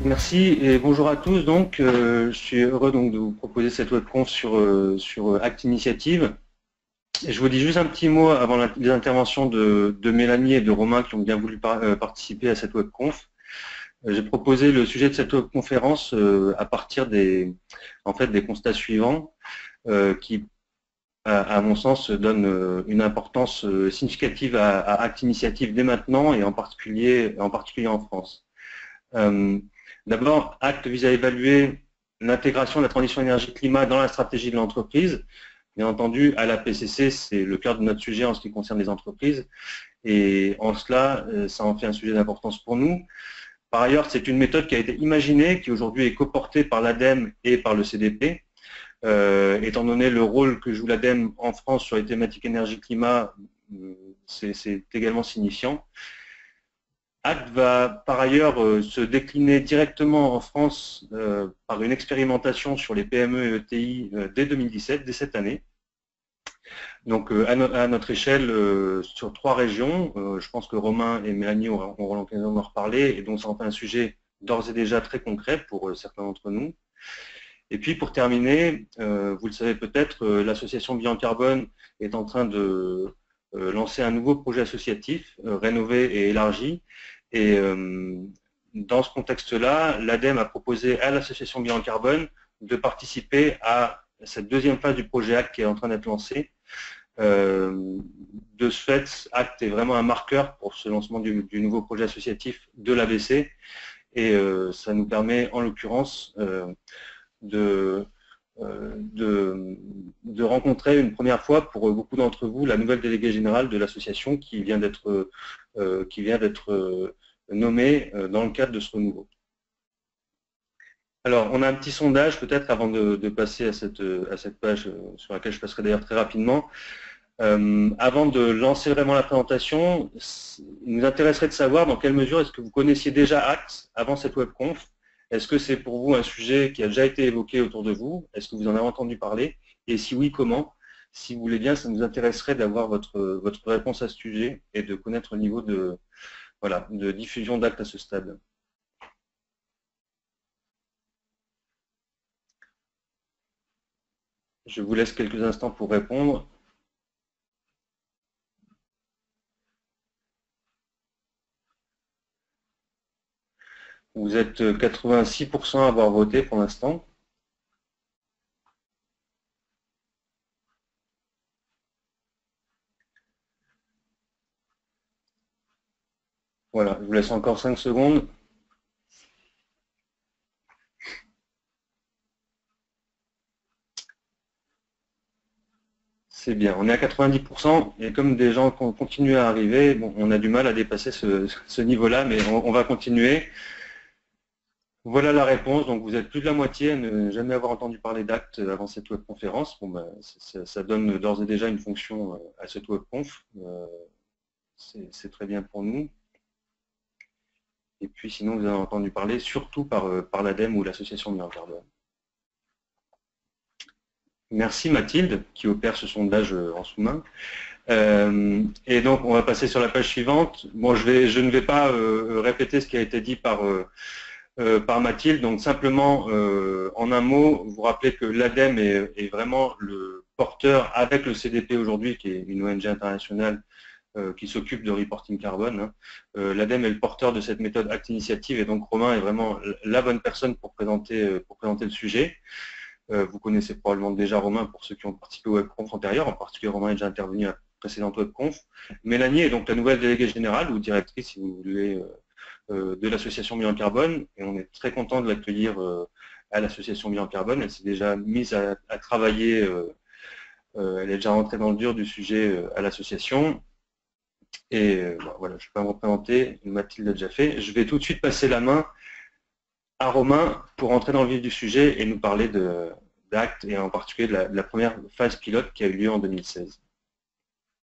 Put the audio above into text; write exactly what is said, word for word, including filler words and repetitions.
Merci et bonjour à tous. Donc, euh, je suis heureux donc de vous proposer cette webconf sur, euh, sur Act Initiative. Et je vous dis juste un petit mot avant la, les interventions de, de Mélanie et de Romain qui ont bien voulu par, euh, participer à cette webconf. Euh, J'ai proposé le sujet de cette webconférence euh, à partir des, en fait, des constats suivants euh, qui, à, à mon sens, donnent euh, une importance euh, significative à, à Act Initiative dès maintenant et en particulier en, particulier en France. Euh, D'abord, Act vise à évaluer l'intégration de la transition énergie-climat dans la stratégie de l'entreprise. Bien entendu, à la P C C, c'est le cœur de notre sujet en ce qui concerne les entreprises. Et en cela, ça en fait un sujet d'importance pour nous. Par ailleurs, c'est une méthode qui a été imaginée, qui aujourd'hui est coportée par l'ADEME et par le C D P. Euh, étant donné le rôle que joue l'ADEME en France sur les thématiques énergie-climat, c'est également signifiant. Act va par ailleurs euh, se décliner directement en France euh, par une expérimentation sur les P M E et E T I euh, dès deux mille dix-sept, dès cette année. Donc euh, à, no à, notre échelle, euh, sur trois régions, euh, je pense que Romain et Mélanie auront, auront l'occasion d'en reparler, et donc ça en fait un sujet d'ores et déjà très concret pour euh, certains d'entre nous. Et puis pour terminer, euh, vous le savez peut-être, euh, l'association Bilan Carbone est en train de euh, lancer un nouveau projet associatif, euh, rénové et élargi. Et euh, dans ce contexte-là, l'ADEME a proposé à l'association Bilan Carbone de participer à cette deuxième phase du projet Act qui est en train d'être lancé. Euh, de ce fait, Act est vraiment un marqueur pour ce lancement du, du nouveau projet associatif de l'A B C. Et euh, ça nous permet, en l'occurrence, euh, de, euh, de, de rencontrer une première fois pour beaucoup d'entre vous la nouvelle déléguée générale de l'association qui vient d'être euh, qui vient d'être euh, nommée euh, dans le cadre de ce renouveau. Alors, on a un petit sondage peut-être avant de, de passer à cette, à cette page euh, sur laquelle je passerai d'ailleurs très rapidement. Euh, avant de lancer vraiment la présentation, il nous intéresserait de savoir dans quelle mesure est-ce que vous connaissiez déjà Act avant cette webconf. Est-ce que c'est pour vous un sujet qui a déjà été évoqué autour de vous? Est-ce que vous en avez entendu parler? Et si oui, comment? Si vous voulez bien, ça nous intéresserait d'avoir votre, votre réponse à ce sujet et de connaître le niveau de, voilà, de diffusion d'Act à ce stade. Je vous laisse quelques instants pour répondre. Vous êtes quatre-vingt-six pour cent à avoir voté pour l'instant. Voilà, je vous laisse encore cinq secondes. C'est bien, on est à quatre-vingt-dix pour cent et comme des gens continuent à arriver, bon, on a du mal à dépasser ce, ce niveau-là, mais on, on va continuer. Voilà la réponse, donc vous êtes plus de la moitié à ne jamais avoir entendu parler d'Act avant cette webconférence. Bon, ben, ça, ça donne d'ores et déjà une fonction à cette webconf, euh, c'est très bien pour nous. Et puis sinon, vous avez entendu parler surtout par, par l'ADEME ou l'association Bilan Carbone. Merci Mathilde, qui opère ce sondage en sous-main. Euh, et donc, on va passer sur la page suivante. Bon, je, vais, je ne vais pas euh, répéter ce qui a été dit par, euh, euh, par Mathilde. Donc, simplement, euh, en un mot, vous rappelez que l'ADEME est, est vraiment le porteur, avec le C D P aujourd'hui, qui est une O N G internationale euh, qui s'occupe de reporting carbone. Hein. Euh, L'ADEME est le porteur de cette méthode Act Initiative, et donc Romain est vraiment la bonne personne pour présenter, pour présenter le sujet. Euh, vous connaissez probablement déjà Romain pour ceux qui ont participé au webconf antérieur, en particulier Romain est déjà intervenu à la précédente webconf. Mélanie est donc la nouvelle déléguée générale ou directrice, si vous voulez, euh, de l'association Bilan Carbone, et on est très content de l'accueillir euh, à l'association Bilan Carbone. Elle s'est déjà mise à, à travailler, euh, euh, elle est déjà rentrée dans le dur du sujet euh, à l'association. Et euh, bon, voilà, je ne vais pas me représenter, Mathilde l'a déjà fait. Je vais tout de suite passer la main à Romain pour entrer dans le vif du sujet et nous parler d'Act et en particulier de la, de la première phase pilote qui a eu lieu en deux mille seize.